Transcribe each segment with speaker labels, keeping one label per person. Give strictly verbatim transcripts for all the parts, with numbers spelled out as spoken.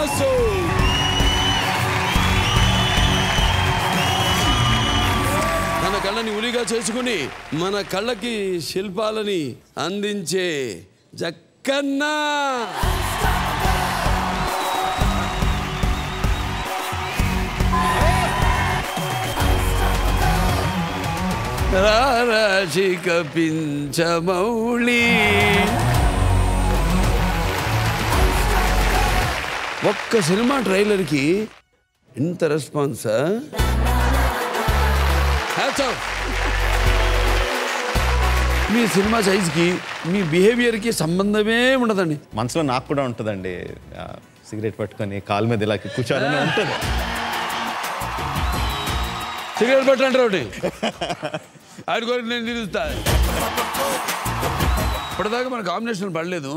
Speaker 1: Mass. మన కళ్ళని ఉలిగా చేసుకుని మన కళ్ళకి శిల్పాలని అందించే జక్కన్న. రాశిక పించమౌళి. ఒక్క సినిమా ట్రైలర్కి ఇంత రెస్పాన్సా? మీ సినిమా సైజ్కి మీ బిహేవియర్కి సంబంధమే ఉండదండి.
Speaker 2: మనసులో నాకు కూడా ఉంటుందండి, సిగరెట్ పట్టుకొని కాలు మీద ఇలా కూర్చోాలని ఉంటుంది.
Speaker 1: సిగరెట్ పట్టంటారు ఒకటి ఆడి కోరిక నేను తిరుగుతా. ఇప్పటిదాకా మన కాంబినేషన్ పడలేదు.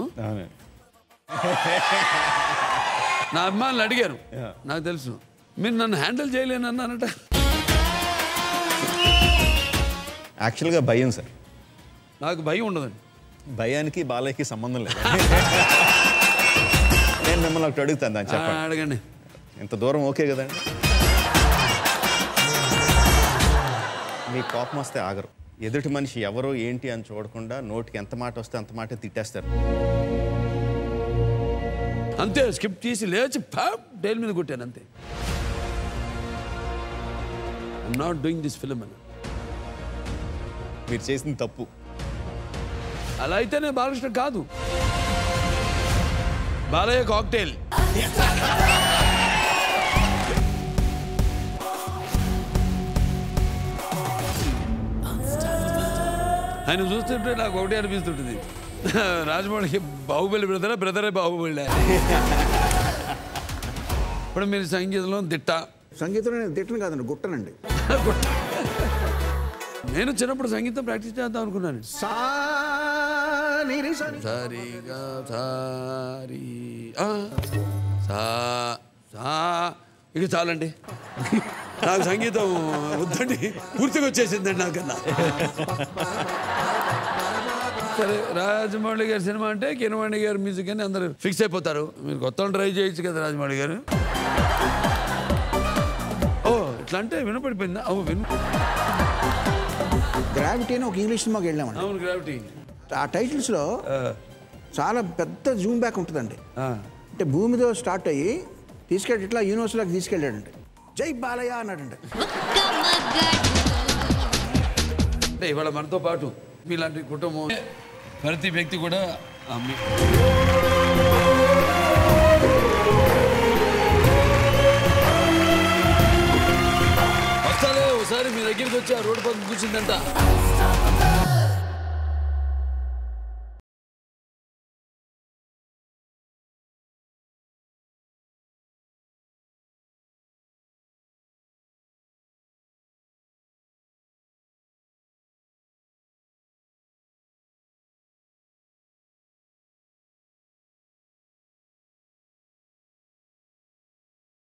Speaker 1: నా అభిమానులు అడిగారు, నాకు తెలుసు మీరు నన్ను హ్యాండిల్ చేయలేను అన్నానట.
Speaker 2: యాక్చువల్గా భయం సార్.
Speaker 1: నాకు భయం ఉండదండి.
Speaker 2: భయానికి బాలయ్యకి సంబంధం లేదు. నేను మిమ్మల్ని ఒకటి అడుగుతాను, దాన్ని చెప్పండి.
Speaker 1: అడగండి.
Speaker 2: ఇంత దూరం ఓకే కదండి. మీ కోపం వస్తే ఆగరు. ఎదుటి మనిషి ఎవరో ఏంటి అని చూడకుండా నోటికి ఎంత మాట వస్తే అంత మాట తిట్టేస్తారు.
Speaker 1: అంతే, స్కిప్ తీసి లేచి డైల్ మీద కొట్టాను అంతే. I'm not doing this film అని.
Speaker 2: మీరు చేసింది తప్పు.
Speaker 1: అలా అయితే నేను బాలకృష్ణ కాదు, బాలయ్య కాక్టైల్. ఆయన చూస్తుంటే నాకు ఒకటే అనిపిస్తుంటుంది, రాజమౌళికి బాహుబలి బ్రదరా బ్రదరే బాహుబలి. ఇప్పుడు మీరు సంగీతంలో దిట్ట.
Speaker 3: సంగీతంలో నేను దిట్టను కాదండి, గుట్టనండి.
Speaker 1: నేను చిన్నప్పుడు సంగీతం ప్రాక్టీస్ చేద్దాం అనుకున్నాను. సారీగా సారీ ఇక చాలండి, నాకు సంగీతం వద్దండి, పూర్తిగా వచ్చేసిందండి నాకన్నా. సరే, రాజమౌళి గారి సినిమా అంటే కిరవాణి గారి మ్యూజిక్ అని అందరూ ఫిక్స్ అయిపోతారు. మీరు కొత్త ట్రై చేయొచ్చు కదా రాజమౌళి గారు. ఓ ఇట్లా అంటే వినపడిపోయిందా? ఓ విను.
Speaker 3: గ్రావిటీ అని ఒక ఇంగ్లీష్ సినిమాకి వెళ్ళామండి.
Speaker 1: అవును, గ్రావిటీ.
Speaker 3: ఆ టైటిల్స్లో చాలా పెద్ద జూమ్ బ్యాక్ ఉంటుందండి. అంటే భూమితో స్టార్ట్ అయ్యి తీసుకెళ్ళి ఇట్లా యూనివర్స్లోకి తీసుకెళ్ళాడండి. జై బాలయ్య అన్నాడండి.
Speaker 1: అంటే ఇవాళ మనతో పాటు మీలాంటి కుటుంబం ప్రతి వ్యక్తి కూడా వస్తాలే ఒకసారి మీ దగ్గరికి వచ్చి ఆ రోడ్డు పక్కన కూర్చుందంట.